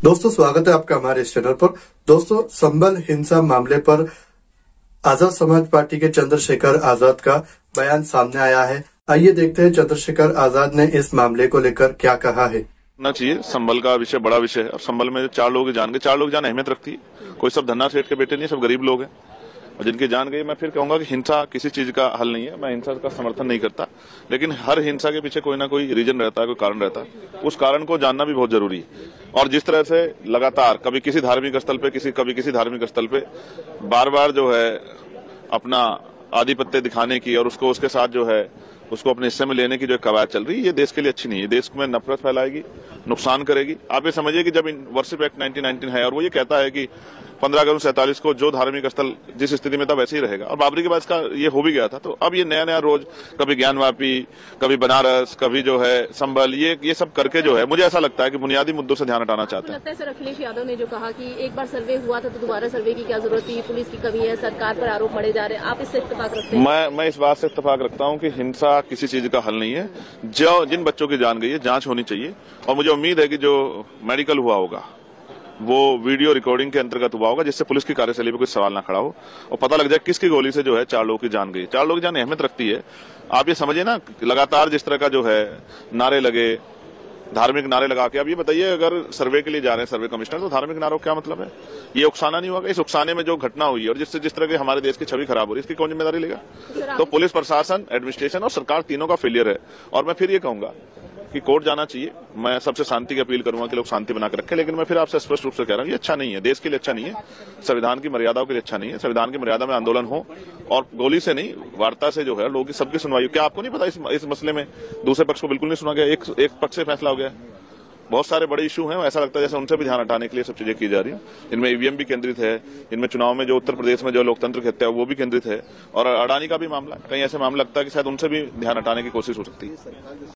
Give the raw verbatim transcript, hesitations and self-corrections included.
दोस्तों स्वागत है आपका हमारे इस चैनल पर। दोस्तों संभल हिंसा मामले पर आजाद समाज पार्टी के चंद्रशेखर आजाद का बयान सामने आया है। आइए देखते हैं चंद्रशेखर आजाद ने इस मामले को लेकर क्या कहा है। ना चाहिए संभल का विषय बड़ा विषय है और संभल में चार लोग जान गए, चार लोग जान अहमियत रखती है। कोई सब धन्ना सेठ के बेटे नहीं, सब गरीब लोग हैं और जिनकी जान गई। मैं फिर कहूंगा कि हिंसा किसी चीज का हल नहीं है। मैं हिंसा का समर्थन नहीं करता, लेकिन हर हिंसा के पीछे कोई ना कोई रीजन रहता है, कोई कारण रहता है। उस कारण को जानना भी बहुत जरूरी है। और जिस तरह से लगातार कभी किसी धार्मिक स्थल पे किसी कभी किसी धार्मिक स्थल पे बार बार जो है अपना आधिपत्य दिखाने की और उसको उसके साथ जो है उसको अपने हिस्से में लेने की जो कवायद चल रही है, ये देश के लिए अच्छी नहीं है। देश में नफरत फैलाएगी, नुकसान करेगी। आप ये समझिए कि जब वर्शिप एक्ट नाइनटीन नाइनटीन है और वो ये कहता है कि पंद्रह अगस्त सैंतालीस को जो धार्मिक स्थल जिस स्थिति में था वैसे ही रहेगा, और बाबरी के बाद इसका ये हो भी गया था। तो अब ये नया नया रोज कभी ज्ञानवापी, कभी बनारस, कभी जो है संभल, ये ये सब करके जो है मुझे ऐसा लगता है कि बुनियादी मुद्दों से ध्यान हटाना चाहते हैं। लगता है सर अखिलेश यादव ने जो कहा कि एक बार सर्वे हुआ था तो दोबारा सर्वे की क्या जरूरत थी, पुलिस की कमी है, सरकार पर आरोप मढ़े जा रहे हैं, आप इससे इत्तेफाक रखते हैं? मैं मैं इस बात से इत्तेफाक रखता हूँ कि हिंसा किसी चीज का हल नहीं है। जो जिन बच्चों की जान गई है जांच होनी चाहिए, और मुझे उम्मीद है कि जो मेडिकल हुआ होगा वो वीडियो रिकॉर्डिंग के अंतर्गत हुआ होगा, जिससे पुलिस की कार्यशैली पर कोई सवाल ना खड़ा हो और पता लग जाए किसकी गोली से जो है चार लोगों की जान गई। चार लोग की जान अहमियत रखती है। आप ये समझिए ना, लगातार जिस तरह का जो है नारे लगे, धार्मिक नारे लगा के, अब ये बताइए अगर सर्वे के लिए जा रहे हैं सर्वे कमिश्नर, तो धार्मिक नारों क्या मतलब है? ये उकसाना नहीं होगा? इस उकसाने में जो घटना हुई है और जिससे जिस तरह की हमारे देश की छवि खराब हो रही है, इसकी कौन जिम्मेदारी लेगा? तो पुलिस प्रशासन, एडमिनिस्ट्रेशन और सरकार तीनों का फेलियर है। और मैं फिर ये कहूंगा कि कोर्ट जाना चाहिए। मैं सबसे शांति की अपील करूंगा कि लोग शांति बना के रखें, लेकिन मैं फिर आपसे स्पष्ट रूप से कह रहा हूं ये अच्छा नहीं है, देश के लिए अच्छा नहीं है, संविधान की मर्यादाओं के लिए अच्छा नहीं है। संविधान की मर्यादा में आंदोलन हो और गोली से नहीं, वार्ता से जो है लोगों की सबकी सुनवाई। क्या आपको नहीं पता इस, इस मसले में दूसरे पक्ष को बिल्कुल नहीं सुना गया, एक, एक पक्ष से फैसला हो गया? बहुत सारे बड़े इशू हैं, ऐसा लगता है जैसे उनसे भी ध्यान हटाने के लिए सब चीजें की जा रही हैं। इनमें ईवीएम भी केंद्रित है, इनमें चुनाव में जो उत्तर प्रदेश में जो लोकतंत्र की हत्या है वो भी केंद्रित है, और अडानी का भी मामला, कहीं ऐसे मामला लगता है कि शायद उनसे भी ध्यान हटाने की कोशिश हो सकती है।